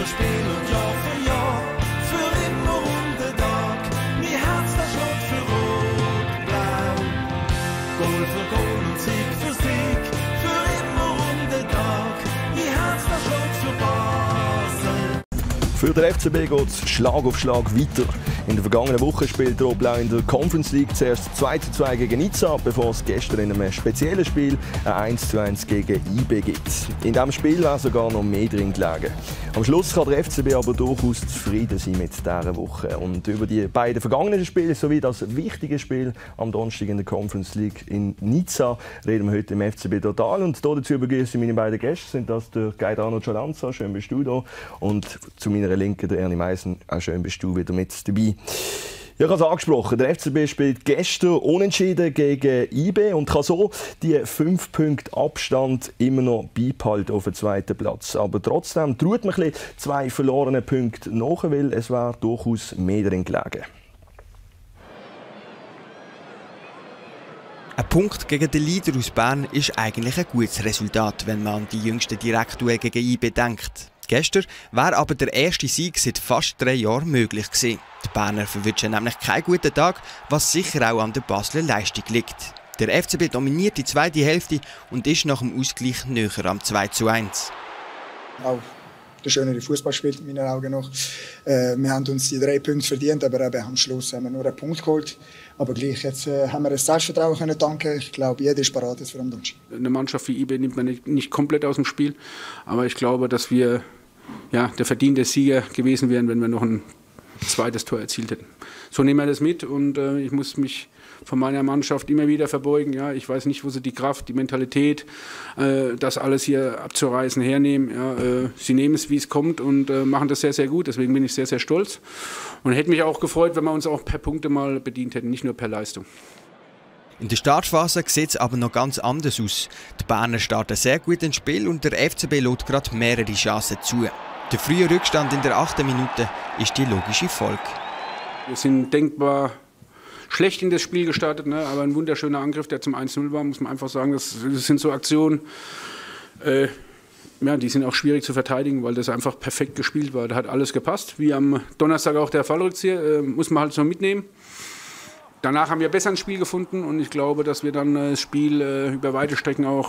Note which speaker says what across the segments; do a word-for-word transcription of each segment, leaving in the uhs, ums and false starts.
Speaker 1: für Spiel und Jahr für Jahr, für immer und den Tag. Mein Herz, das schlägt für Rot-Blau. Goal für Goal und Sieg für Sieg, für immer und den Tag. Mein Herz, das schlägt für Basel.
Speaker 2: Für den F C B geht es Schlag auf Schlag weiter. In der vergangenen Woche spielt Rot-Blau in der Conference League zuerst zwei zu zwei gegen Nizza, bevor es gestern in einem speziellen Spiel ein eins zu eins gegen I B gibt. In diesem Spiel war sogar noch mehr drin gelegen. Am Schluss kann der F C B aber durchaus zufrieden sein mit dieser Woche. Und über die beiden vergangenen Spiele sowie das wichtige Spiel am Donnerstag in der Conference League in Nizza reden wir heute im F C B Total. Und dazu begrüße ich meine beiden Gäste, sind das der Gaetano Cialanza, schön bist du da, und zu meiner Linken der Ernie Meissen, auch schön bist du wieder mit dabei. Ja, ich habe es angesprochen, der F C B spielt gestern unentschieden gegen I B und kann so die fünf Punkte Abstand immer noch beibehalten auf den zweiten Platz. Aber trotzdem traut man ein bisschen zwei verlorene Punkte nach, weil es war durchaus mehr drin gelegen.
Speaker 3: Ein Punkt gegen den Leader aus Bern ist eigentlich ein gutes Resultat, wenn man an die jüngsten Direktduell gegen I B denkt. Gestern wäre aber der erste Sieg seit fast drei Jahren möglich gewesen. Die Berner verwünschen nämlich keinen guten Tag, was sicher auch an der Basler Leistung liegt. Der F C B dominiert die zweite Hälfte und ist nach dem Ausgleich näher am zwei zu eins.
Speaker 4: Auch der schönere Fußball spielt in meinen Augen noch. Äh, wir haben uns die drei Punkte verdient, aber eben am Schluss haben wir nur einen Punkt geholt. Aber gleich, jetzt äh, haben wir das Selbstvertrauen können danken. Ich glaube, jeder ist bereit für den Donnerstag.
Speaker 5: Eine Mannschaft wie I B nimmt man nicht, nicht komplett aus dem Spiel, aber ich glaube, dass wir ja, der verdiente Sieger gewesen wären, wenn wir noch ein zweites Tor erzielt hätten. So nehmen wir das mit und äh, ich muss mich von meiner Mannschaft immer wieder verbeugen. Ja, ich weiß nicht, wo sie die Kraft, die Mentalität, äh, das alles hier abzureißen, hernehmen. Ja, äh, sie nehmen es, wie es kommt und äh, machen das sehr, sehr gut. Deswegen bin ich sehr, sehr stolz und hätte mich auch gefreut, wenn wir uns auch per Punkte mal bedient hätten, nicht nur per Leistung.
Speaker 3: In der Startphase sieht es aber noch ganz anders aus. Die Berner starten sehr gut ins Spiel und der F C B lässt gerade mehrere Chancen zu. Der frühe Rückstand in der achten Minute ist die logische Folge.
Speaker 5: Wir sind denkbar schlecht in das Spiel gestartet, ne? Aber ein wunderschöner Angriff, der zum eins null war, muss man einfach sagen. Das, das sind so Aktionen, äh, ja, die sind auch schwierig zu verteidigen, weil das einfach perfekt gespielt war. Da hat alles gepasst, wie am Donnerstag auch der Fallrückzieher, äh, muss man halt so mitnehmen. Danach haben wir besser ein Spiel gefunden und ich glaube, dass wir dann das Spiel äh, über weite Strecken auch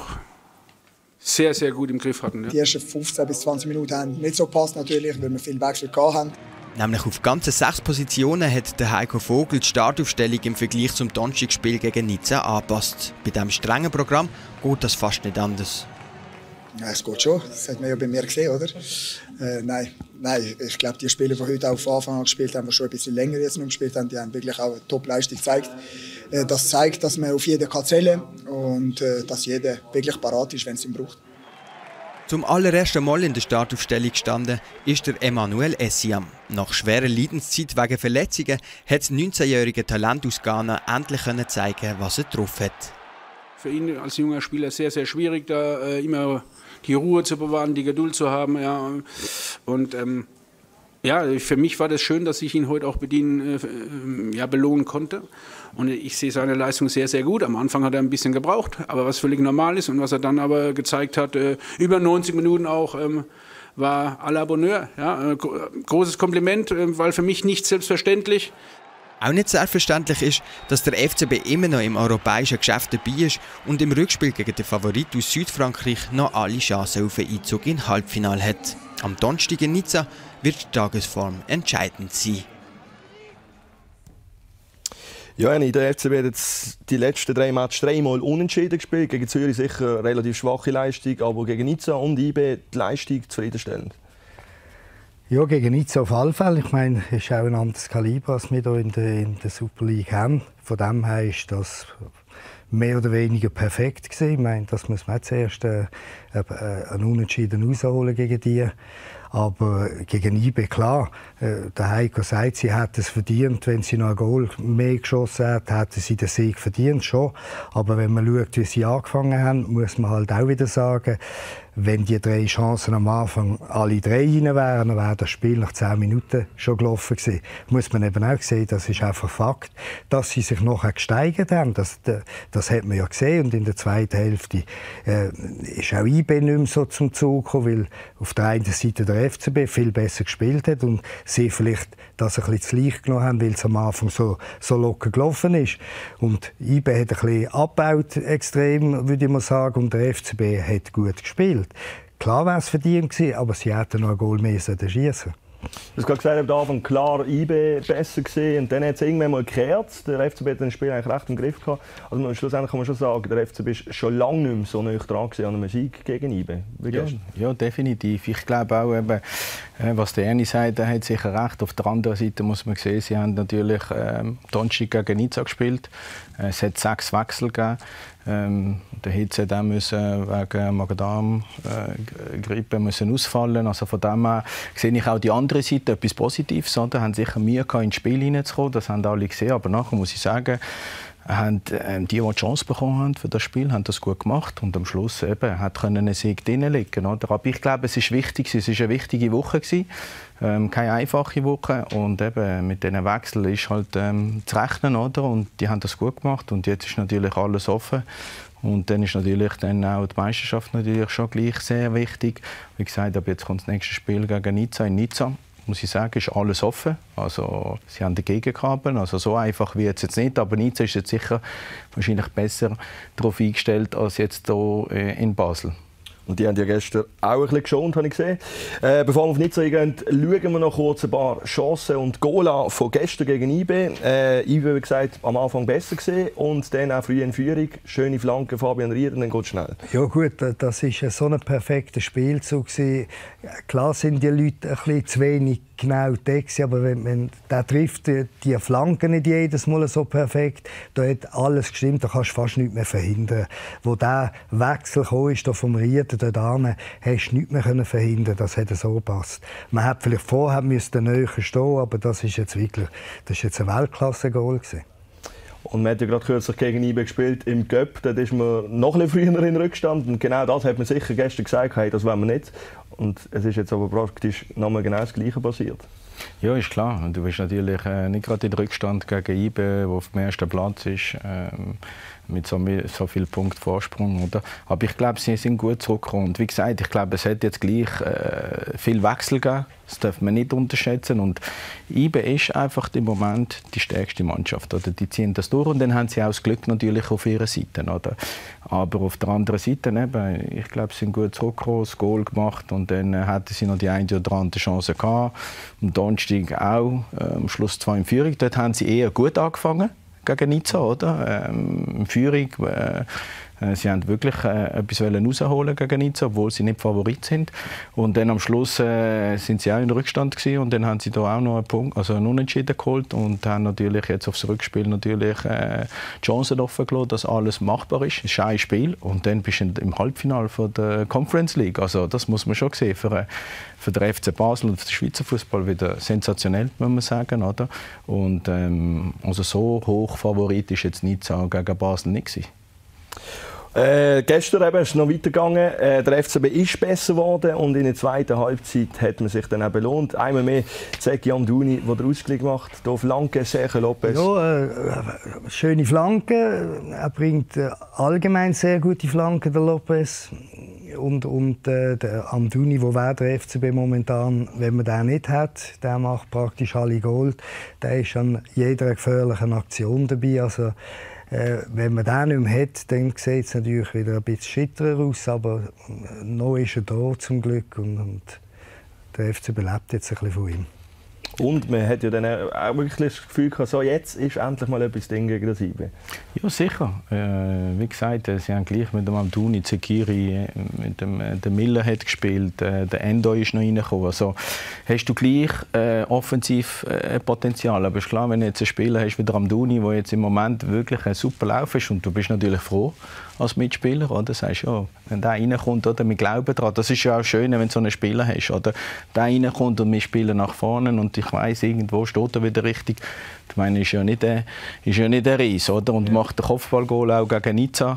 Speaker 5: sehr, sehr gut im Griff hatten. Ja.
Speaker 4: Die ersten fünfzehn bis zwanzig Minuten haben nicht so gepasst, natürlich, weil wir viel Wechsel hatten.
Speaker 3: Nämlich auf ganze sechs Positionen hat der Heiko Vogel die Startaufstellung im Vergleich zum Donnerstagsspiel gegen Nizza angepasst. Bei diesem strengen Programm geht das fast nicht anders.
Speaker 4: Ja, es geht schon, das hat man ja bei mir gesehen, oder? Äh, nein, nein, ich glaube, die Spieler, die heute auch von Anfang an gespielt haben, die schon ein bisschen länger jetzt noch gespielt haben, die haben wirklich auch eine Top-Leistung gezeigt. Äh, das zeigt, dass man auf jeden kann zählen und äh, dass jeder wirklich parat ist, wenn es ihn braucht.
Speaker 3: Zum allerersten Mal in der Startaufstellung gestanden ist der Emmanuel Essiam. Nach schwerer Leidenszeit wegen Verletzungen hat das neunzehnjährige Talent aus Ghana endlich zeigen, was er drauf hat.
Speaker 5: Für ihn als junger Spieler sehr, sehr schwierig, da äh, immer die Ruhe zu bewahren, die Geduld zu haben. Ja. Und ähm, ja, für mich war das schön, dass ich ihn heute auch bedienen, äh, ja, belohnen konnte. Und ich sehe seine Leistung sehr, sehr gut. Am Anfang hat er ein bisschen gebraucht, aber was völlig normal ist und was er dann aber gezeigt hat, äh, über neunzig Minuten auch, ähm, war à la Bonheur. Ja. Äh, großes Kompliment, äh, weil für mich nicht selbstverständlich.
Speaker 3: Auch nicht selbstverständlich ist, dass der F C B immer noch im europäischen Geschäft dabei ist und im Rückspiel gegen den Favorit aus Südfrankreich noch alle Chancen auf einen Einzug in Halbfinale hat. Am Donnerstag in Nizza wird die Tagesform entscheidend sein.
Speaker 2: Ja, der F C B hat jetzt die letzten drei Matches dreimal unentschieden gespielt. Gegen Zürich sicher eine relativ schwache Leistung, aber gegen Nizza und I B die Leistung zufriedenstellend.
Speaker 6: Ja, gegen Nizza auf alle Fälle. Ich meine, es ist auch ein anderes Kaliber, als wir hier in der, in der Super League haben. Von dem her ist das mehr oder weniger perfekt gewesen. Ich meine, das muss man zuerst äh, einen Unentschieden rausholen gegen die. Aber gegen I B, klar, äh, der Heiko sagt, sie hat es verdient. Wenn sie noch ein Goal mehr geschossen hat, hätte sie den Sieg verdient, schon. Aber wenn man schaut, wie sie angefangen haben, muss man halt auch wieder sagen, wenn die drei Chancen am Anfang alle drei rein wären, dann wäre das Spiel nach zehn Minuten schon gelaufen gewesen. Muss man eben auch sehen, das ist einfach Fakt, dass sie sich nachher gesteigert haben. Das, das hat man ja gesehen. Und in der zweiten Hälfte äh, ist auch I B nicht mehr so zum Zug gekommen, weil auf der einen Seite der der F C B viel besser gespielt hat und sie vielleicht das ein bisschen zu leicht genommen haben, weil es am Anfang so, so locker gelaufen ist. Und I B hat ein bisschen abgebaut, extrem, würde ich mal sagen, und der F C B hat gut gespielt. Klar wäre es verdient gewesen, aber sie hätten noch ein Goal mehr schiessen.
Speaker 2: Du hast gerade gesagt, am Anfang klar I B besser gesehen und dann hat es irgendwann mal gekehrt. Der F C B hat das Spiel eigentlich recht im Griff gehabt. Also schlussendlich kann man schon sagen, der F C B ist schon lange nicht mehr so nah dran an einem Sieg gegen I B.
Speaker 7: Ja, ja, definitiv. Ich glaube auch, eben, was der Ernie sagt, er hat sicher recht. Auf der anderen Seite muss man sehen, sie haben natürlich ähm, Donnerstag gegen Nizza gespielt. Es hat sechs Wechsel gegeben. Ähm, der Hitze dann müssen wegen Magen-Darm-Grippe müssen ausfallen. Also von dem her sehe ich auch die andere Seite etwas Positives. Oder? Haben sicher Mühe gehabt, ins Spiel hineinzukommen. Das haben alle gesehen. Aber nachher muss ich sagen, haben ähm, die, die die Chance bekommen haben für das Spiel, haben das gut gemacht und am Schluss eben hat können einen Sieg drinlegen. Oder? Aber ich glaube, es ist wichtig, es ist eine wichtige Woche gewesen, ähm, keine einfache Woche und eben mit diesen Wechseln ist halt ähm, zu rechnen, oder? Und die haben das gut gemacht und jetzt ist natürlich alles offen. Und dann ist natürlich dann auch die Meisterschaft natürlich schon gleich sehr wichtig. Wie gesagt, aber jetzt kommt das nächste Spiel gegen Nizza in Nizza. Muss ich sagen, ist alles offen. Also, sie haben dagegen gehabt. Also so einfach wie jetzt, jetzt nicht. Aber Nizza ist jetzt sicher wahrscheinlich besser darauf eingestellt als jetzt hier in Basel.
Speaker 2: Und die haben ja gestern auch ein bisschen geschont, habe ich gesehen. Äh, bevor wir auf Nizza eingehen, schauen wir noch kurz ein paar Chancen und Goal an von gestern gegen I B. Äh, I B, wie gesagt, am Anfang besser gesehen und dann auch früh in Führung. Schöne Flanke, Fabian Rieder, dann geht es schnell. Ja
Speaker 6: gut, das war so ein perfekter Spielzug. Klar sind die Leute ein bisschen zu wenig genau da, aber wenn, wenn der trifft, die Flanken nicht jedes Mal so perfekt, da hat alles gestimmt, da kannst du fast nichts mehr verhindern. Wo der Wechsel kam, ist da vom Rieder dort hin, hast du nichts mehr verhindern, das hätte so gepasst. Man hätte vielleicht vorher müssen näher stehen, aber das ist jetzt wirklich, das ist jetzt ein Weltklasse-Goal gewesen.
Speaker 2: Und man hat ja gerade kürzlich gegen I B gespielt im Cup. Dort ist man noch ein bisschen früher in Rückstand. Und genau das hat man sicher gestern gesagt, hey, das wollen wir nicht. Und es ist jetzt aber praktisch nochmal genau das Gleiche passiert.
Speaker 7: Ja, ist klar. Du bist natürlich äh, nicht gerade in Rückstand gegen I B, der auf dem ersten Platz ist, ähm, mit so, so vielen Punkten Vorsprung. Oder? Aber ich glaube, sie sind gut zurückgekommen. Und wie gesagt, ich glaube, es hat jetzt gleich äh, viel Wechsel gegeben. Das darf man nicht unterschätzen. Und I B ist einfach im Moment die stärkste Mannschaft. Oder? Die ziehen das durch und dann haben sie auch das Glück natürlich auf ihrer Seite. Oder? Aber auf der anderen Seite, eben, ich glaube, sie sind gut zurückgekommen, das Goal gemacht und dann äh, hatten sie noch die eine oder andere Chance gehabt. Am Donnerstag auch, äh, am Schluss zwei in Führung. Dort haben sie eher gut angefangen gegen Nizza, oder? Ähm, in Führung. Äh, Sie wollten wirklich äh, etwas rausholen gegen Nizza, obwohl sie nicht Favorit sind. Und dann am Schluss äh, sind sie auch in Rückstand gewesen, und dann haben sie da auch noch einen Punkt, also einen Unentschieden geholt und haben natürlich jetzt aufs Rückspiel natürlich äh, die Chancen offen gelassen, dass alles machbar ist. Es ist ein Spiel und dann bist du im Halbfinale von der Conference League. Also das muss man schon sehen. Für, für den F C Basel und für den Schweizer Fußball wieder sensationell, muss man sagen, oder? Und ähm, also so hoch Favorit ist jetzt Nizza gegen Basel nicht gewesen.
Speaker 2: Äh, gestern eben ist es noch weitergegangen. Äh, der F C B ist besser geworden und in der zweiten Halbzeit hat man sich dann auch belohnt. Einmal mehr Zeki Amdouni, der den Ausgleich macht. Hier Flanke, Sergio Lopez.
Speaker 6: Ja, äh, schöne Flanke. Er bringt äh, allgemein sehr gute Flanken, der Lopez. Und, und äh, der Amdouni, wo wäre der F C B momentan, wenn man den nicht hat, der macht praktisch alle Gold. Der ist an jeder gefährlichen Aktion dabei. Also, Äh, wenn man den nicht mehr hat, dann sieht es natürlich wieder ein bisschen schitterer aus, aber noch ist er da zum Glück und, und der F C B lebt jetzt ein bisschen von ihm.
Speaker 2: Und man hat ja dann auch wirklich das Gefühl gehabt, so jetzt ist endlich mal etwas Ding gegen das I B.
Speaker 7: Ja, sicher. Äh, wie gesagt, sie haben gleich mit dem Amdouni, Zekiri, mit dem äh, der Miller hat gespielt, äh, der Endo ist noch reingekommen. Also hast du gleich äh, offensiv äh, Potenzial. Aber ist klar, wenn du jetzt einen Spieler hast wie der Amdouni, der jetzt im Moment wirklich ein super Lauf ist, und du bist natürlich froh als Mitspieler, oder? Sagst, ja, wenn der reinkommt, oder, wir glauben daran. Das ist ja auch schön, wenn du so einen Spieler hast, oder? Der reinkommt und wir spielen nach vorne und ich weiss, irgendwo steht er wieder richtig. Ich meine, ist ja nicht der, ist ja nicht der Ries, oder? Und ja. Macht den Kopfballgoal auch gegen Nizza.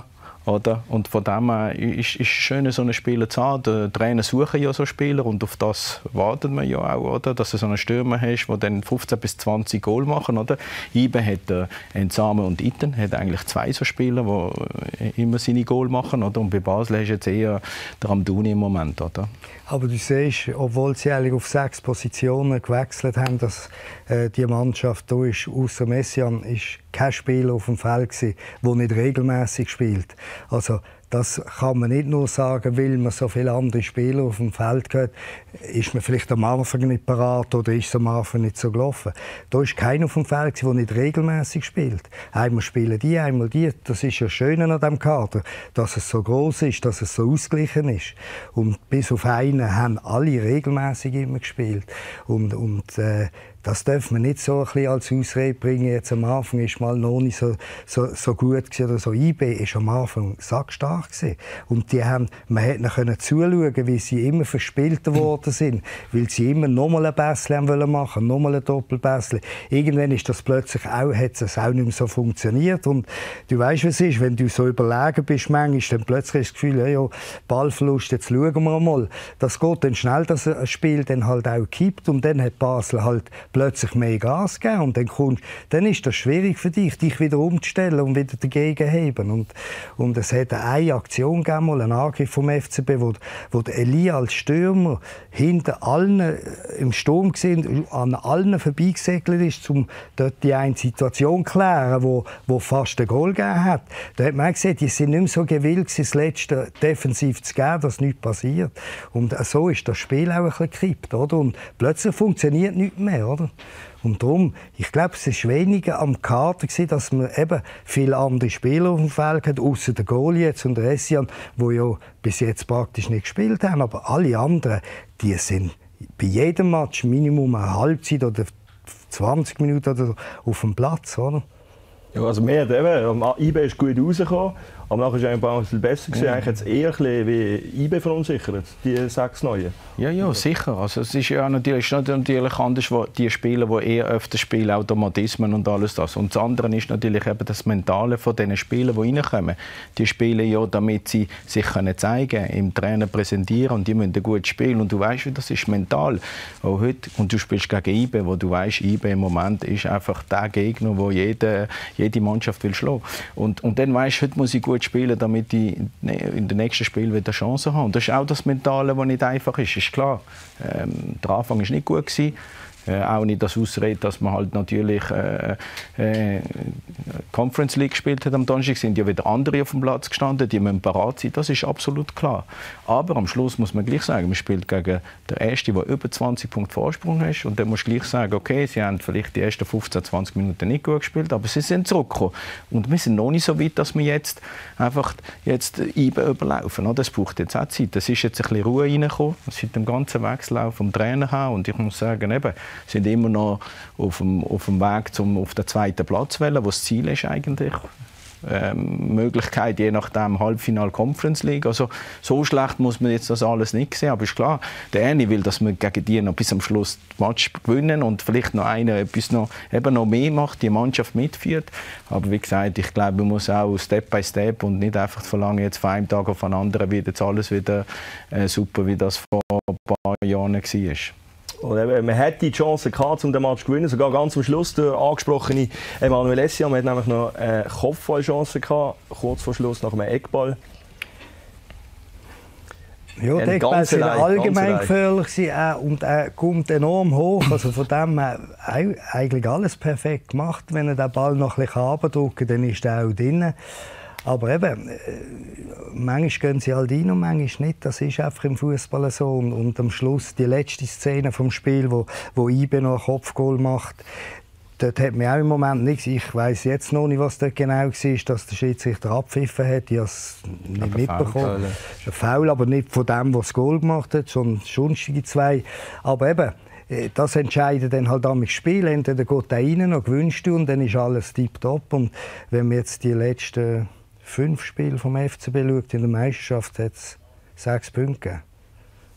Speaker 7: Oder? Und von dem her ist es schön, so einen Spieler zu haben. Die Trainer suchen ja so Spieler und auf das wartet man ja auch, oder? Dass du so einen Stürmer hast, der dann fünfzehn bis zwanzig Goal machen. Oder? Ibe hat äh, Enzame und Itten hat eigentlich zwei so Spieler, die immer seine Goal machen. Oder? Und bei Basel hast du jetzt eher der Amdouni im Moment. Oder?
Speaker 6: Aber du siehst, obwohl sie eigentlich auf sechs Positionen gewechselt haben, dass äh, die Mannschaft da ist, außer Messian, ist kein Spieler auf dem Feld gewesen, der nicht regelmäßig spielt. Also das kann man nicht nur sagen, weil man so viele andere Spieler auf dem Feld hat, ist man vielleicht am Anfang nicht parat oder ist es am Anfang nicht so gelaufen. Da ist keiner auf dem Feld, der nicht regelmäßig spielt. Einmal spielen die, einmal die. Das ist ja schön an diesem Kader, dass es so groß ist, dass es so ausgeglichen ist. Und bis auf einen haben alle regelmäßig immer gespielt. Und, und äh, das darf man nicht so ein bisschen als Ausrede bringen. Jetzt am Anfang ist mal noch nicht so, so, so gut gewesen, oder so. I B ist am Anfang sackstark gewesen. Und die haben, man hätte ihnen zuschauen, wie sie immer verspielter worden sind, weil sie immer noch mal ein Bässle machen wollten, noch mal ein Doppelbässle. Irgendwann ist das plötzlich auch, hat es auch nicht mehr so funktioniert. Und du weißt, was es ist, wenn du so überlegen bist, manchmal, dann plötzlich das Gefühl, ja, ja, Ballverlust, jetzt schauen wir mal. Das geht dann schnell, dass ein Spiel dann halt auch kippt. Und dann hat Basel halt plötzlich mehr Gas geben und dann, kommst, dann ist das schwierig für dich, dich wieder umzustellen und wieder dagegen heben. Und, und es hat eine Aktion gegeben, mal einen Angriff vom F C B, wo, wo der Elia als Stürmer hinter allen im Sturm gesehen, an allen vorbeigesegelt ist, um dort die eine Situation zu klären, wo, wo fast ein Goal gegeben hat. Da hat man gesehen, die sind nicht mehr so gewillt, das letzte defensiv zu geben, dass nichts passiert. Und so ist das Spiel auch ein bisschen gekippt, oder? Und plötzlich funktioniert nichts mehr, oder? Und darum, ich glaube, es war weniger am Kader, dass man eben viele andere Spieler auf dem Feld hat, außer der Goalie jetzt und der Essian, die ja bis jetzt praktisch nicht gespielt haben. Aber alle anderen, die sind bei jedem Match Minimum eine Halbzeit oder zwanzig Minuten oder so auf dem Platz, oder?
Speaker 2: Ja, also mehr eben, I B ist gut rausgekommen, aber nachher ist es ein bisschen besser gewesen. Ja. Eigentlich jetzt eher ein bisschen wie I B verunsichert, die sechs Neuen.
Speaker 7: Ja, ja, sicher. Also es ist ja natürlich, ist natürlich anders, wo die Spieler, die eher öfter spielen, Automatismen und alles das. Und das andere ist natürlich eben das Mentale von den Spielern, die reinkommen. Die spielen ja, damit sie sich können zeigen, im Trainer präsentieren und die müssen ein gutes Spiel. Und du weißt, wie das ist mental. Auch heute, und du spielst gegen I B, wo du weißt, I B im Moment ist einfach der Gegner, wo jede, jede Mannschaft will schlagen. Und, und dann weißt du, heute muss ich gut spielen, damit ich in den nächsten Spiel wieder Chancen habe. Und das ist auch das Mentale, das nicht einfach ist. Ist klar, ähm, der Anfang war nicht gut gewesen. Äh, auch nicht das Ausrede, dass man halt natürlich äh, äh, Conference League gespielt hat am Donnerstag, sind ja wieder andere auf dem Platz gestanden, die müssen parat sein, das ist absolut klar. Aber am Schluss muss man gleich sagen, man spielt gegen den Ersten, der über zwanzig Punkte Vorsprung hat, und dann muss man gleich sagen, okay, sie haben vielleicht die ersten fünfzehn, zwanzig Minuten nicht gut gespielt, aber sie sind zurückgekommen. Und wir sind noch nicht so weit, dass wir jetzt einfach jetzt I B überlaufen. Das braucht jetzt auch Zeit. Es ist jetzt ein bisschen Ruhe reingekommen, seit dem ganzen Wechsel vom Trainer her, und ich muss sagen, eben, sind immer noch auf dem, auf dem Weg zum auf den zweiten Platz wählen, wo das Ziel ist eigentlich. Ähm, Möglichkeit je nachdem Halbfinale Conference League. Also so schlecht muss man jetzt das alles nicht sehen, aber ist klar, der Ernie will, dass wir gegen die noch bis am Schluss das Match gewinnen und vielleicht noch einer etwas noch, eben noch mehr macht, die Mannschaft mitführt. Aber wie gesagt, ich glaube, man muss auch Step by Step und nicht einfach verlangen, jetzt von einem Tag auf den anderen wird jetzt alles wieder äh, super, wie das vor ein paar Jahren war.
Speaker 2: Und eben, man hätte die Chance gehabt, um den Match zu gewinnen. Sogar ganz am Schluss der angesprochene Emanuel Essiam hat nämlich noch eine Kopfballchance gehabt, kurz vor Schluss nach einem Eckball.
Speaker 6: Ja, der Eckball sind allgemein gefährlich äh, und er kommt enorm hoch. Also von dem her eigentlich alles perfekt gemacht. Wenn er den Ball noch ein bisschen runterdrücken kann, dann ist er auch drin. Aber eben, äh, manchmal gehen sie halt rein und manchmal nicht. Das ist einfach im Fußball so. Und, und am Schluss die letzte Szene vom Spiel, wo, wo I B noch ein Kopfgoal macht, dort hat man auch im Moment nichts. Ich weiss jetzt noch nicht, was dort genau war, dass der Schiedsrichter abpfiffen hat. Ich habe es nicht aber mitbekommen. Das ist ein Foul, aber nicht von dem, der das Goal gemacht hat, sondern sonstige zwei. Aber eben, das entscheidet dann halt am Spiel. Entweder geht er rein noch gewünscht und dann ist alles tipptopp. Und wenn man jetzt die letzten fünf Spiele vom F C B schaut, in der Meisterschaft hat es sechs Punkte gegeben.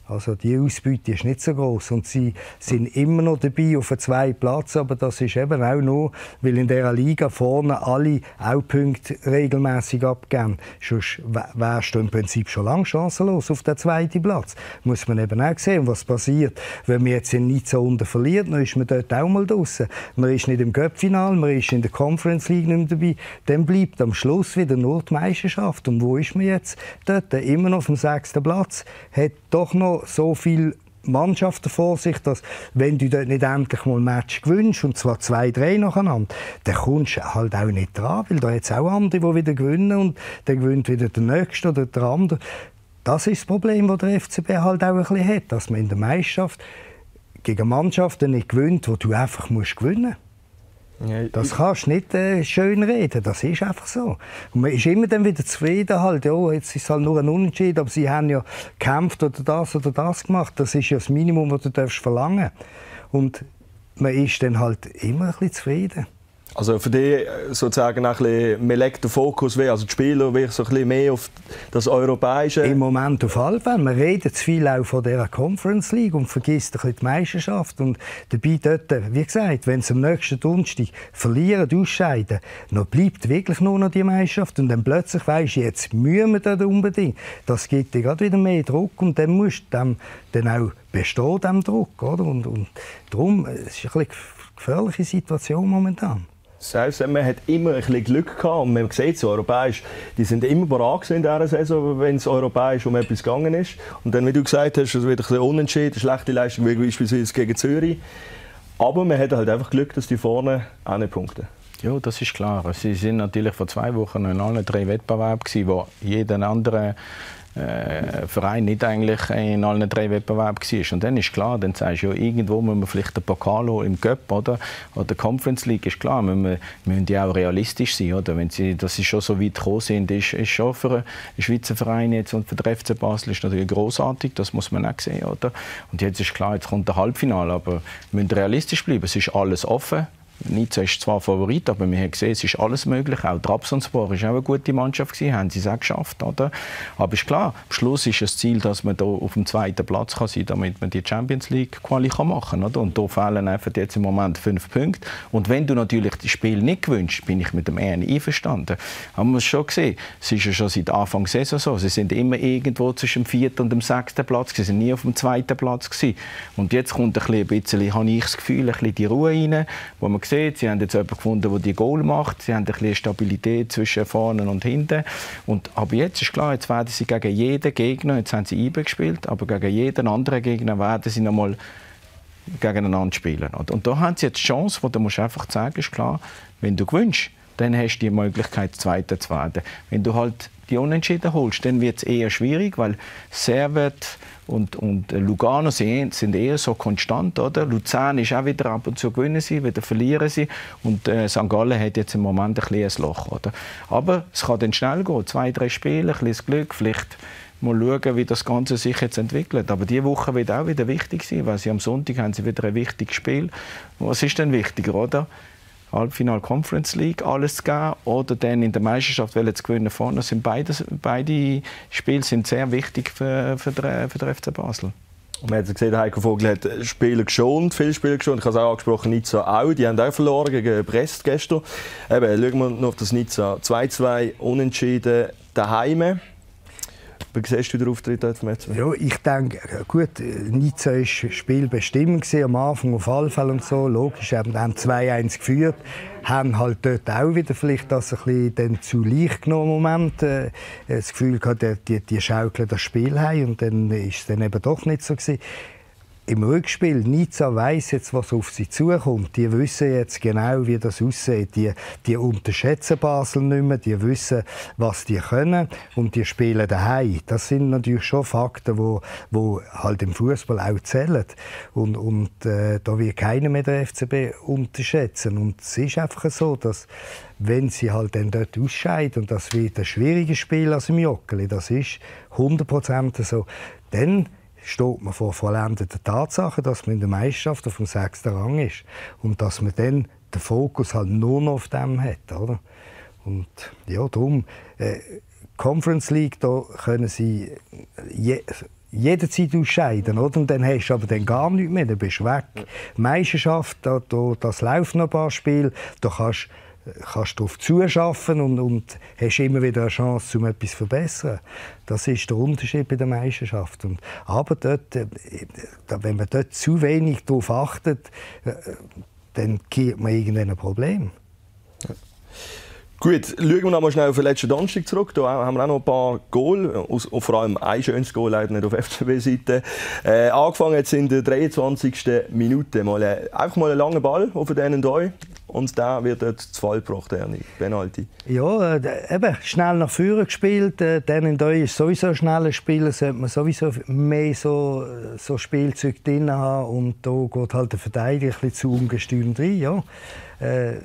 Speaker 6: Also die Ausbeute ist nicht so groß und sie sind immer noch dabei auf den zweiten Platz, aber das ist eben auch nur, weil in dieser Liga vorne alle auch Punkte regelmäßig abgeben. Sonst wärst du im Prinzip schon lange chancenlos auf den zweiten Platz. Muss man eben auch sehen, was passiert, wenn man jetzt in Nizza unten verliert, dann ist man dort auch mal draussen. Man ist nicht im Cup-Final, man ist in der Conference League nicht mehr dabei. Dann bleibt am Schluss wieder nur die Meisterschaft. Und wo ist man jetzt? Dort immer noch auf dem sechsten Platz. Hat doch noch so viel Mannschaften vor sich, dass wenn du dort nicht endlich mal ein Match gewinnst, und zwar zwei, drei nacheinander, dann kommst du halt auch nicht dran, weil da jetzt auch andere, die wieder gewinnen und dann gewinnt wieder der Nächste oder der andere. Das ist das Problem, das der F C B halt auch ein bisschen hat, dass man in der Meisterschaft gegen Mannschaften nicht gewinnt, wo du einfach musst gewinnen musst. Ja, das kannst du nicht äh, schön reden, das ist einfach so. Und man ist immer dann wieder zufrieden, halt, ja, jetzt ist es halt nur ein Unentschieden, aber sie haben ja gekämpft oder das oder das gemacht. Das ist ja das Minimum, das du darfst verlangen. Und man ist dann halt immer ein bisschen zufrieden.
Speaker 2: Also für die sozusagen ein bisschen, man legt den Fokus, also die Spieler wirklich so ein bisschen mehr auf das Europäische?
Speaker 6: Im Moment auf alle Fälle. Man redet zu viel auch von dieser Conference League und vergisst ein bisschen die Meisterschaft. Und dabei dort, wie gesagt, wenn sie am nächsten Donnerstag verlieren, ausscheiden, dann bleibt wirklich nur noch die Meisterschaft. Und dann plötzlich weisst du, jetzt müssen wir das unbedingt. Das gibt dir gerade wieder mehr Druck und dann musst du dem, dann auch bestehen, diesem Druck. Oder? Und, und darum, es ist eine gefährliche Situation momentan.
Speaker 2: Selbst man hat immer ein bisschen Glück gehabt und man sieht es, europäisch, die sind immer bereit in dieser Saison, wenn es europäisch um etwas gegangen ist. Und dann, wie du gesagt hast, es wird ein bisschen unentschieden, schlechte Leistung wie beispielsweise gegen Zürich. Aber man hat halt einfach Glück, dass die vorne auch nicht punkten.
Speaker 7: Ja, das ist klar. Sie sind natürlich vor zwei Wochen in allen drei Wettbewerben, wo jeder andere äh, Verein nicht eigentlich in allen drei Wettbewerben war. Und dann ist klar, dann sagst du ja, irgendwo muss man vielleicht den Pokal im Cup oder oder Conference League, ist klar, wir müssen ja auch realistisch sein, oder? Wenn sie, dass sie schon so weit gekommen sind, ist, ist schon für einen Schweizer Verein jetzt und für den F C Basel ist natürlich großartig, das muss man auch sehen, oder? Und jetzt ist klar, jetzt kommt der Halbfinale, aber wir müssen realistisch bleiben, es ist alles offen. Nizza ist zwar Favorit, aber wir haben gesehen, es ist alles möglich. Auch Trabzonspor war auch eine gute Mannschaft gewesen, haben sie es auch geschafft, oder? Aber ist klar, am Schluss ist das Ziel, dass man da auf dem zweiten Platz kann sein, damit man die Champions League Quali machen kann, oder? Und da fehlen einfach jetzt im Moment fünf Punkte. Und wenn du natürlich das Spiel nicht gewinnst, bin ich mit dem Erne einverstanden. Haben wir es schon gesehen? Es ist ja schon seit Anfang der Saison so. Sie sind immer irgendwo zwischen dem vierten und dem sechsten Platz. Sie sind nie auf dem zweiten Platz gewesen. Und jetzt kommt ein bisschen, habe ich das Gefühl, ein bisschen die Ruhe rein, wo man sieht, sie haben jetzt jemanden gefunden, der die Goal macht. Sie haben ein bisschen Stabilität zwischen vorne und hinten. Und, aber jetzt ist klar, jetzt werden sie gegen jeden Gegner, jetzt haben sie I B gespielt, aber gegen jeden anderen Gegner werden sie noch mal gegeneinander spielen. Und, und da haben sie jetzt die Chance, wo du musst einfach sagen, ist klar, wenn du gewinnst, dann hast du die Möglichkeit, Zweiter zu werden. Wenn du halt die Unentschieden holst, dann wird es eher schwierig, weil Servet und, und Lugano sind eher so konstant, oder? Luzern ist auch wieder ab und zu gewinnen sie, wieder verlieren sie und äh, Sankt Gallen hat jetzt im Moment ein kleines Loch, oder? Aber es kann dann schnell gehen, zwei, drei Spiele, ein bisschen Glück, vielleicht mal schauen, wie das Ganze sich jetzt entwickelt. Aber diese Woche wird auch wieder wichtig sein, weil sie am Sonntag haben sie wieder ein wichtiges Spiel. Was ist denn wichtiger, oder? Halbfinale Conference League alles zu geben oder dann in der Meisterschaft zu gewinnen vorne. Sind beide, beide Spiele sind sehr wichtig für, für, den, für den F C Basel.
Speaker 2: Und man hat gesehen, Heiko Vogel hat Spieler geschont, viele Spieler geschont. Ich habe es auch angesprochen, Nizza auch. Die haben auch verloren gegen Brest gestern. Eben, schauen wir noch auf das Nizza. zwei zwei unentschieden daheim. Wie siehst du den Auftritt vom F C B?
Speaker 6: Ja, ich denke, gut, Nizza war spielbestimmend am Anfang auf alle Fälle und so. Logisch, haben dann zwei eins geführt, haben halt dort auch wieder vielleicht das ein bisschen dann zu leicht genommen Moment. Äh, das Gefühl gehabt, die, die schaukeln das Spiel heim und dann ist es dann eben doch nicht so gewesen. Im Rückspiel, Nizza weiss jetzt, was auf sie zukommt. Die wissen jetzt genau, wie das aussieht. Die, die unterschätzen Basel nicht mehr, die wissen, was die können und die spielen daheim. Das sind natürlich schon Fakten, die wo, wo halt im Fußball auch zählen. Und, und äh, da wird keiner mehr den F C B unterschätzen. Und es ist einfach so, dass wenn sie halt dann dort ausscheiden, und das wird ein schwieriges Spiel als im Joggeli, das ist hundert Prozent so, dann steht man vor vollendeten Tatsachen, dass man in der Meisterschaft auf dem sechsten Rang ist und dass man dann den Fokus halt nur noch auf dem hat, oder? Und ja, darum, äh, Conference League, da können sie je, jederzeit ausscheiden, oder? Und dann hast du aber dann gar nichts mehr, dann bist du weg. Ja. Meisterschaft, da, da, das läuft noch ein paar Spiele, da kannst kannst darauf zuschaffen und, und hast immer wieder eine Chance, um etwas zu verbessern. Das ist der Unterschied bei der Meisterschaft. Und, aber dort, wenn man dort zu wenig darauf achtet, dann kriegt man irgendein Problem.
Speaker 2: Ja. Gut, schauen wir noch mal schnell auf den letzten Donnerstag zurück. Da haben wir auch noch ein paar Goal, vor allem ein schönes Goal, leider nicht auf F C B-Seite. Äh, angefangen jetzt in der dreiundzwanzigsten Minute. Mal, äh, einfach mal einen langen Ball auf den da und der wird dort zu Fall gebracht, Ernie. Penalty.
Speaker 6: Ja, äh, eben, schnell nach vorne gespielt. Äh, den da ist sowieso ein schneller Spieler, sollte man sowieso mehr so, so Spielzeug drin haben. Und da geht halt der Verteidiger ein bisschen zu ungestüm rein. Ja. Äh,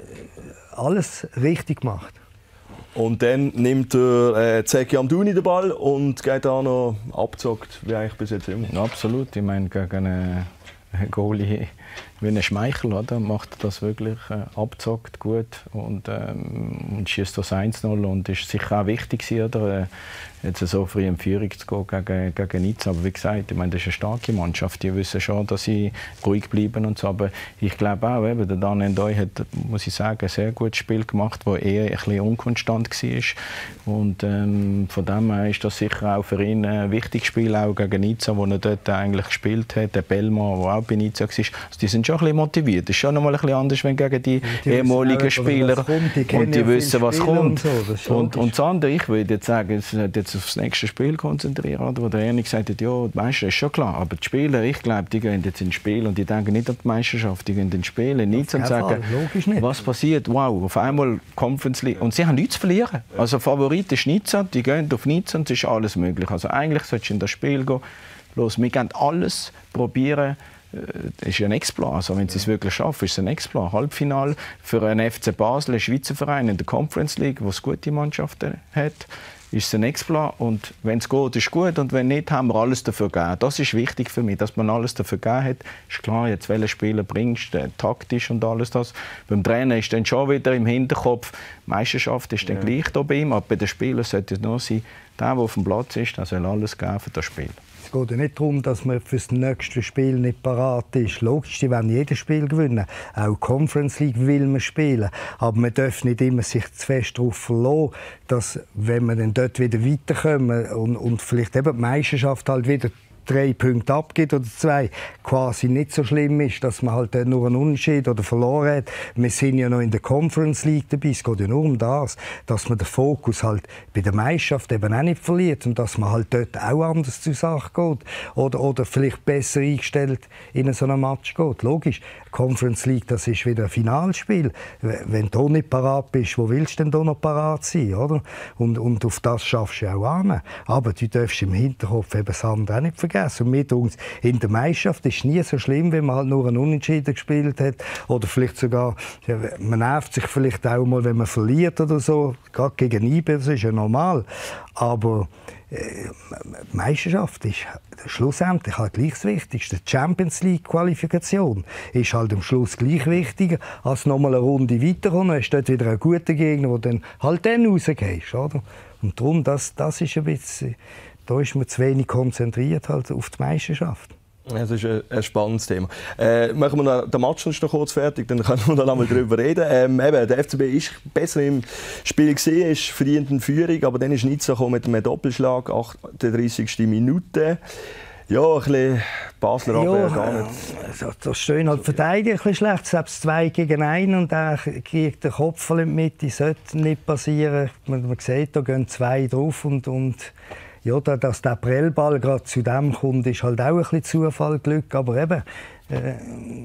Speaker 6: alles richtig gemacht.
Speaker 2: Und dann nimmt der äh, Zeki Amdouni den Ball und geht auch noch abgezockt, wie eigentlich bis jetzt immer.
Speaker 7: Ja, absolut. Ich meine, gegen einen Goalie wie ein Schmeichel, oder? Macht das wirklich äh, abzockt gut und, ähm, und schießt das eins null und ist sicher auch wichtig, oder? Äh, jetzt so früh in Führung zu gehen gegen, gegen Nizza. Aber wie gesagt, ich meine, das ist eine starke Mannschaft. Die wissen schon, dass sie ruhig bleiben und so. Aber ich glaube auch, eben, der Dan N'Doye hat, muss ich sagen, ein sehr gutes Spiel gemacht, das eher ein bisschen unkonstant war. Und ähm, von dem her ist das sicher auch für ihn ein wichtiges Spiel, auch gegen Nizza, wo er dort eigentlich gespielt hat. Der Bellmann, der auch bei Nizza war. Also die sind schon ein bisschen motiviert. Das ist schon noch mal ein bisschen anders, wenn gegen die, die ehemaligen Spieler kommt, die und die wissen, was kommt. Und, so, und, und das andere, ich würde jetzt sagen, es hat jetzt aufs nächste Spiel konzentrieren, wo der Ernie gesagt hat, ja, die Meister ist schon klar, aber die Spieler, ich glaube, die gehen jetzt ins Spiel und die denken nicht an die Meisterschaft, die gehen ins Spiel, in Nizza und sagen, was passiert, wow, auf einmal Conference League und sie haben nichts zu verlieren. Also Favorit ist Nizza, die gehen auf Nizza und es ist alles möglich. Also eigentlich solltest du in das Spiel gehen, los, wir gehen alles probieren. Das ist ein Exploit. Also wenn sie es wirklich schaffen, ist es ein Exploit. Halbfinale für einen F C Basel, einen Schweizer Verein in der Conference League, wo es gute Mannschaften hat, ist es ein Exploit. Und wenn es geht, ist gut. Und wenn nicht, haben wir alles dafür gegeben. Das ist wichtig für mich, dass man alles dafür gegeben hat. Ist klar, jetzt welche Spieler bringst du, taktisch und alles das. Beim Trainer ist dann schon wieder im Hinterkopf, die Meisterschaft ist dann ja. gleich da bei ihm. Aber bei den Spielern sollte es nur sein, der, der auf dem Platz ist, der soll alles geben für das Spiel.
Speaker 6: Es geht ja nicht darum, dass man für das nächste Spiel nicht parat ist. Logisch, die wollen jedes Spiel gewinnen. Auch Conference League will man spielen. Aber man darf nicht immer sich zu fest darauf verlassen, dass, wenn wir dann dort wieder weiterkommen und, und vielleicht eben die Meisterschaft halt wieder drei Punkte abgibt oder zwei, quasi nicht so schlimm ist, dass man halt nur einen Unentschied oder verloren hat. Wir sind ja noch in der Conference League dabei. Es geht ja nur um das, dass man den Fokus halt bei der Meisterschaft eben auch nicht verliert und dass man halt dort auch anders zur Sache geht oder, oder vielleicht besser eingestellt in so einem Match geht. Logisch, Conference League, das ist wieder ein Finalspiel. Wenn du nicht parat bist, wo willst du denn da noch parat sein, oder? Und, und auf das schaffst du auch an. Aber du darfst im Hinterkopf eben das andere auch nicht vergessen. Und mit uns in der Meisterschaft ist es nie so schlimm, wenn man halt nur einen Unentschieden gespielt hat. Oder vielleicht sogar, ja, man nervt sich vielleicht auch mal, wenn man verliert oder so. Gerade gegen I B, das ist ja normal. Aber äh, die Meisterschaft ist schlussendlich halt gleich das Wichtigste. Die Champions League-Qualifikation ist halt am Schluss gleich wichtiger, als noch mal eine Runde weiterkommen. Dann hast du dort wieder einen guten Gegner, wo dann halt dann rausgehst, oder? Und darum, das, das ist ein bisschen... Da ist man zu wenig konzentriert halt auf die Meisterschaft.
Speaker 2: Das ist ein, ein spannendes Thema. Äh, machen wir noch, den Match noch kurz fertig, dann können wir da noch mal darüber reden. Ähm, eben, der F C B ist besser im Spiel gesehen, ist verdient in Führung, aber dann ist Nizza mit einem Doppelschlag, achtunddreißigste Minute. Ja, ein bisschen Basler Abwehr gar nicht.
Speaker 6: Also, das stehen halt Verteidiger ein bisschen schlecht. Selbst zwei gegen einen und er kriegt den Kopf in die Mitte. Das sollte nicht passieren. Man, man sieht, da gehen zwei drauf und, und ja, dass der Prellball gerade zu dem kommt, ist halt auch ein bisschen Zufall, Glück. Aber eben, äh,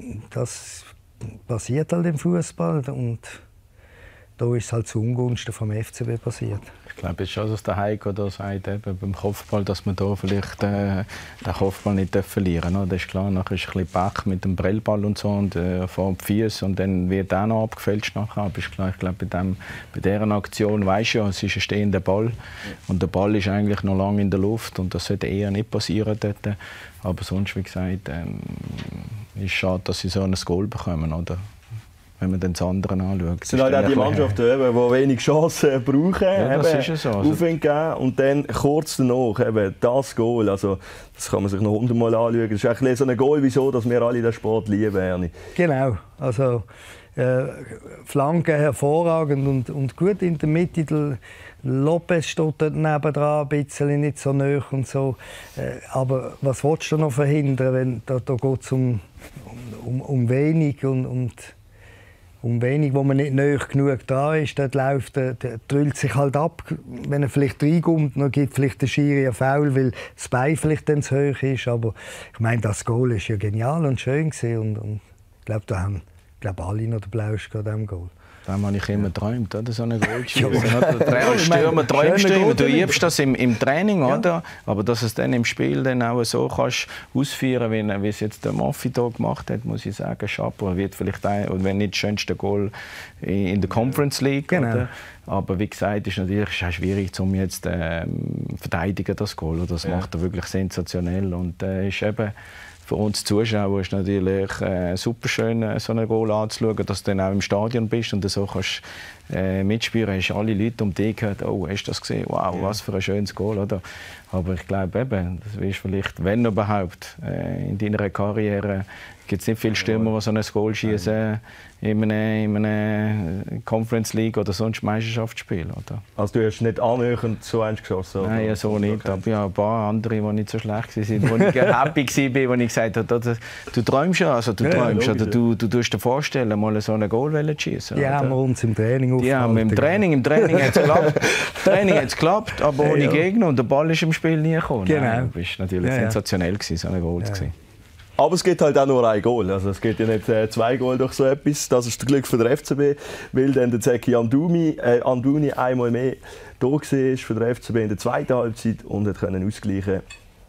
Speaker 6: das passiert halt im Fußball und da ist es halt zu Ungunsten vom F C B passiert.
Speaker 7: Ich glaube, es ist schon, dass der Heiko da sagt, eben beim Kopfball, dass man da vielleicht äh, den Kopfball nicht verlieren darf. Das ist klar, nachher ist ein bisschen Pech mit dem Prellball und so und äh, vor die Füße und dann wird der noch abgefälscht nachher. Aber ist klar, ich glaube, bei, dem, bei dieser Aktion weisst du ja, es ist ein stehender Ball und der Ball ist eigentlich noch lange in der Luft und das sollte eher nicht passieren dort. Aber sonst, wie gesagt, ähm, ist es schade, dass sie so ein Goal bekommen, oder? wenn man dann das andere anschaut.
Speaker 2: Es sind halt auch die Mannschaften, die wenig Chancen brauchen,
Speaker 7: ja, das
Speaker 2: eben,
Speaker 7: ist ja so. Also,
Speaker 2: Aufwind geben und dann kurz danach eben das Goal. Also, das kann man sich noch hundertmal anschauen. Das ist eigentlich so ein Goal, wieso dass wir alle den Sport lieben, Ernie.
Speaker 6: Genau. Also, äh, Flanken hervorragend und, und gut in der Mitte. Der Lopez steht dort nebendran, ein bisschen nicht so nahe und so. Äh, aber was willst du noch verhindern, wenn da, da geht es um, um, um wenig und, und um wenig, wo man nicht nahe genug dran ist. Dort läuft, der, der drüllt sich halt ab. Wenn er vielleicht reinkommt, dann gibt vielleicht der Schiri einen Foul, weil das Bein vielleicht dann zu hoch ist. Aber ich meine, das Goal war ja genial und schön gewesen. Und, und ich glaube, da haben ich glaube, alle noch den Blausch an diesem Goal.
Speaker 7: Das habe ich immer geträumt, oder? So eine Goal zu schießen. Als Stürmer träumst du immer, du übst das im, im Training, ja. Oder? Aber dass es dann im Spiel dann auch so kannst ausführen, wie, wie es jetzt der Maffi hier gemacht hat, muss ich sagen, Chapeau. Er wird vielleicht ein, und wenn nicht das schönste Goal in der Conference League.
Speaker 6: Genau.
Speaker 7: Oder? Aber wie gesagt, ist natürlich auch schwierig, um jetzt ähm, verteidigen das Goal. Das ja. macht er wirklich sensationell und äh, ist eben für uns Zuschauer ist natürlich äh, super schön, so ein Goal anzuschauen, dass du dann auch im Stadion bist und so kannst äh, mitspielen. Hast alle Leute um dich gehört, oh, hast du das gesehen? Wow, ja. Was für ein schönes Goal, oder? Aber ich glaube eben, das ist vielleicht, wenn überhaupt, äh, in deiner Karriere gibt es nicht viele Stürmer, die so ein Goal schießen in einem, in einem Conference League oder sonst Meisterschaftsspiel, oder?
Speaker 2: Also du hast nicht annähernd so eins geschossen?
Speaker 7: Nein, ja, so nicht. Okay. Aber ja, ein paar andere, die nicht so schlecht waren, wo ich happy war, wo ich gesagt habe, du träumst ja, also du ja, träumst, ja, oder du, du tust dir vorstellen, mal so einen Goal zu schießen.
Speaker 6: Die haben wir uns im Training aufgehalten.
Speaker 7: Ja, im Training, im Training hat es geklappt. Training hat es geklappt, aber ohne ja, ja. Gegner und der Ball ist im Spiel nie gekommen.
Speaker 6: Genau.
Speaker 7: Nein, das war natürlich ja, sensationell, ja. so ein Goal zu ja.
Speaker 2: Aber es gibt halt auch nur ein Goal. Also es gibt ja nicht äh, zwei Goal durch so etwas. Das ist das Glück für den F C B, weil dann der Zeki Amdouni, äh, Amdouni einmal mehr da war für den F C B in der zweiten Halbzeit und hat können ausgleichen.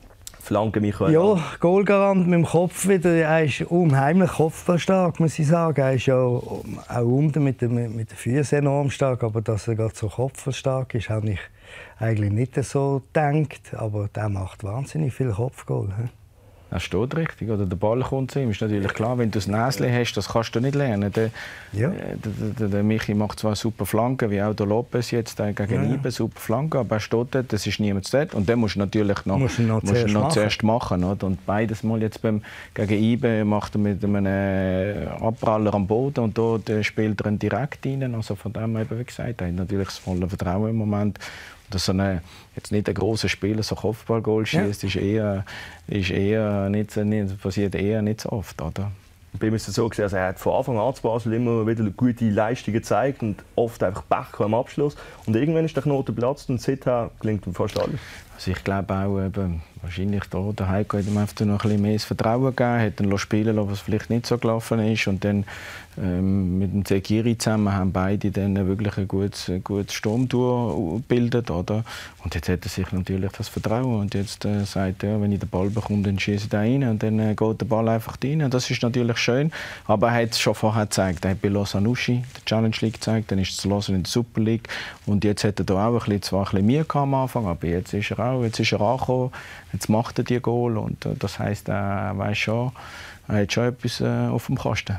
Speaker 2: Flanke Michael.
Speaker 6: Ja, Goalgarant mit dem Kopf wieder. Er ist unheimlich kopfballstark, muss ich sagen. Er ist ja auch unten mit den, mit den Füßen enorm stark, aber dass er gerade so kopfballstark ist, habe ich eigentlich nicht so gedacht. Aber der macht wahnsinnig viel Kopfgoal.
Speaker 7: Das steht richtig, oder der Ball kommt zu ihm. Ist natürlich klar, wenn du das Näschen hast, das kannst du nicht lernen. Der,
Speaker 6: ja.
Speaker 7: der, der, der Michi macht zwar super Flanken, wie auch der Lopez jetzt gegen ja. Ibe, super Flanken, aber er steht dort, das ist niemand dort. Und dann musst du natürlich noch,
Speaker 6: musst du noch,
Speaker 7: musst
Speaker 6: zuerst,
Speaker 7: noch
Speaker 6: machen.
Speaker 7: zuerst machen. Oder? Und beides Mal jetzt beim, gegen Ibe macht er mit einem Abpraller am Boden und dort spielt er ihn direkt rein. Also von dem eben, wie gesagt, er hat natürlich das volle Vertrauen im Moment. Dass so eine, jetzt nicht ein grosser Spieler so Kopfballgoal schießt, ja. ist eher, ist eher nicht, nicht, passiert eher nicht so oft. Oder?
Speaker 2: Bei mir ist es so gesehen, also er hat von Anfang an zu Basel immer wieder gute Leistungen gezeigt und oft einfach Pech am Abschluss. Und irgendwann ist der Knoten geplatzt und seither gelingt ihm fast alles.
Speaker 7: Also ich glaube auch, eben, wahrscheinlich da, der Heiko hat ihm einfach noch ein bisschen mehr Vertrauen gegeben, hat ihn spielen lassen, was vielleicht nicht so gelaufen ist. Und dann ähm, mit dem Zekiri zusammen haben beide dann wirklich ein gutes, ein gutes Sturmduo gebildet. Oder? Und jetzt hat er sich natürlich das Vertrauen. Und jetzt äh, sagt er, wenn ich den Ball bekomme, dann schieße ich da rein. Und dann äh, geht der Ball einfach rein. Und das ist natürlich schön. Aber er hat es schon vorher gezeigt. Er hat bei Lausanne die Challenge League gezeigt, dann ist es Lausanne in der Super League. Und jetzt hat er da auch ein bisschen, zwar ein bisschen Mühe am Anfang, aber jetzt ist er auch, jetzt ist er angekommen. Jetzt macht er die Goal. Und äh, das heisst, er weiß schon, er hat schon etwas äh, auf dem Kasten.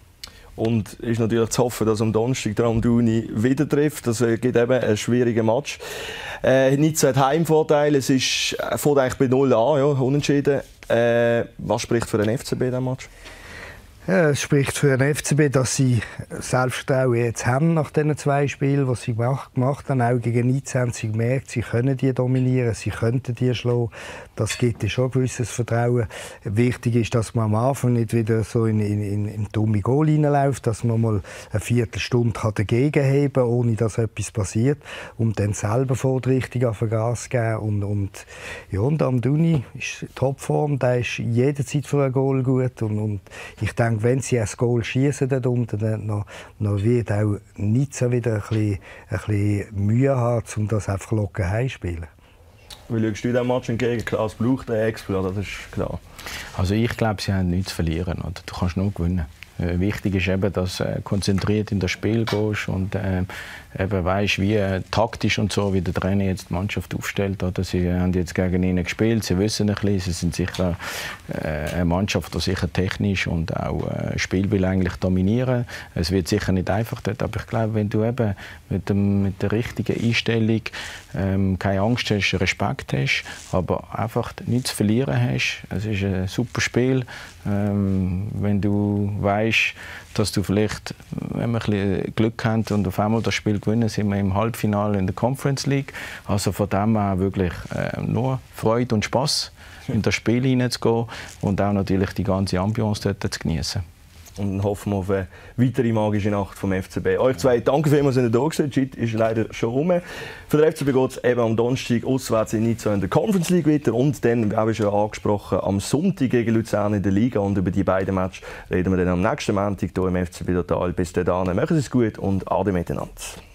Speaker 2: Und ist natürlich zu hoffen, dass am Donnerstag der Amdouni wieder trifft. Das gibt eben einen schwierigen Match. Äh, Nizza hat Heimvorteil. Es ist äh, fängt eigentlich bei null an, ja, unentschieden. Äh, was spricht für den F C B in diesem Match?
Speaker 6: Ja, es spricht für den F C B, dass sie Selbstvertrauen jetzt haben nach diesen zwei Spielen, die sie gemacht haben. Auch gegen Nizza haben sie gemerkt, sie können die dominieren, sie könnten die schlagen. Das gibt ihnen schon ein gewisses Vertrauen. Wichtig ist, dass man am Anfang nicht wieder so in, in, in, in dumme Goal reinläuft, dass man mal eine Viertelstunde dagegen heben kann, ohne dass etwas passiert. Und dann selber vor die Richtung auf den Gas geben. Und, und, ja, und Amdouni ist Topform, der ist jederzeit für ein Goal gut. Und, und ich denke, wenn sie ein Goal schießen dort unten, dann noch, noch wird auch Nizza wieder ein bisschen, ein bisschen Mühe haben, um das einfach locker heimzuspielen.
Speaker 2: Wie schaust du diesem Match entgegen? Klar, es braucht einen Exploit, das ist klar.
Speaker 7: Also ich glaube, sie haben nichts zu verlieren. Oder? Du kannst nur gewinnen. Äh, wichtig ist eben, dass du äh, konzentriert in das Spiel gehst und äh, eben weißt, wie äh, taktisch und so, wie der Trainer jetzt die Mannschaft aufstellt. Oder? Sie haben jetzt gegen ihn gespielt, sie wissen ein bisschen, sie sind sicher äh, eine Mannschaft, die sicher technisch und auch äh, Spiel will eigentlich dominieren. Es wird sicher nicht einfach dort, aber ich glaube, wenn du eben mit, dem, mit der richtigen Einstellung ähm, keine Angst hast, Respekt hast, aber einfach nichts zu verlieren hast, es ist ein super Spiel. Ähm, wenn du weißt, dass du vielleicht, wenn wir ein bisschen Glück haben und auf einmal das Spiel gewinnen, sind wir im Halbfinale in der Conference League. Also von dem her wirklich äh, nur Freude und Spass, in das Spiel hineinzugehen und auch natürlich die ganze Ambiance dort zu genießen.
Speaker 2: Und dann hoffen wir auf eine weitere magische Nacht vom F C B. Euch zwei, danke vielmals, dass ihr da gewesen. Die Zeit ist leider schon rum. Für den F C B geht es eben am Donnerstag auswärts in Nizza in der Conference League weiter. Und dann, wie schon angesprochen, am Sonntag gegen Luzern in der Liga. Und über die beiden Matches reden wir dann am nächsten Montag hier im F C B Total. Bis dahin, machen Sie es gut und Ade miteinander.